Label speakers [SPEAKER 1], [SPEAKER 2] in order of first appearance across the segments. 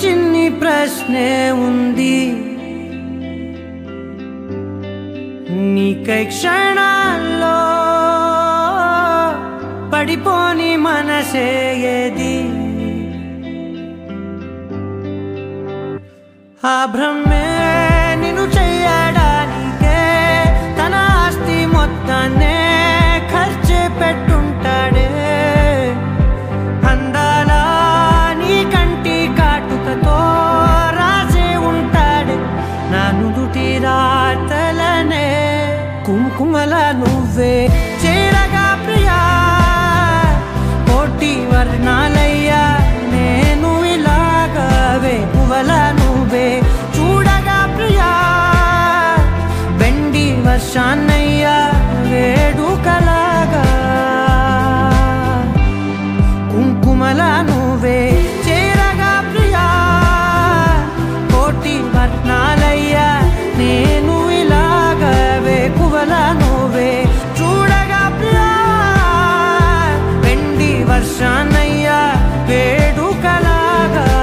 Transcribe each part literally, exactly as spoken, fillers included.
[SPEAKER 1] చిన్ని ప్రశ్నే ఉంది నీకై క్షణాల్లో పడిపోని మనసే ఏది ఆ బ్రహ్మే నిన్ను చెయ్యడానికే తన ఆస్తి మొత్తాన్నే ఖర్చు పెట్టుంటాడే అందాల నీ కంటి కాటుకతో రాసే ఉంటాడే నా నుదుటి రాతలనే కుంకుమల నువ్వే చేరగా ప్రియా కోటి వర్ణాలయ్యా నేను ఇలాగవే పువ్వల నువ్వే చూడగా ప్రియా వెండి వర్షాన్నయ్యా వేడుకలాగా కుంకుమల నువ్వే చేరగా ప్రియా కోటి వర్ణాలయ్యా నేను ఇలాగవే పువ్వల నువ్వే చూడగా ప్రియా వెండి వర్షాన్నయ్యా వేడుకలాగా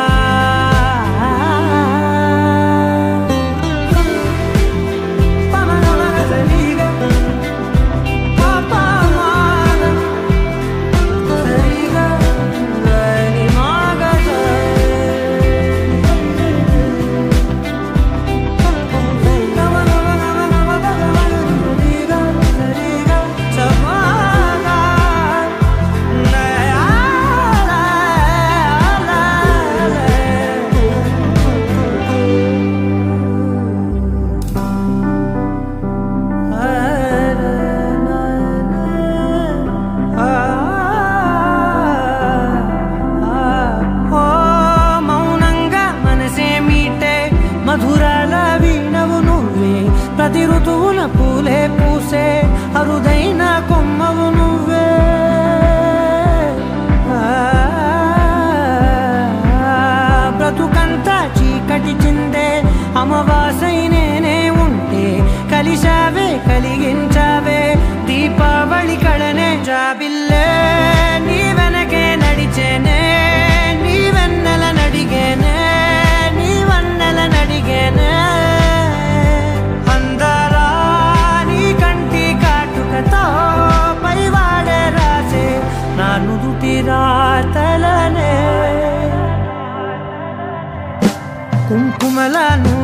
[SPEAKER 1] ప్రతి ఋతువున పూలే పూసే అరుదైన కొమ్మవు నువ్వే బ్రతుకంతా చీకటి చిందే అమావాసై నేనే ఉంటే కలిశావే కలిగించావే దీపావళి కళనే జాబిల్లే నీ వెనకే నడిచేనే నీ వెన్నెల నడిగేనే నీ వన్నెల నడిగేనే పైవాడే రాసే నా నుదుటి రాతలనే కుంకుమలను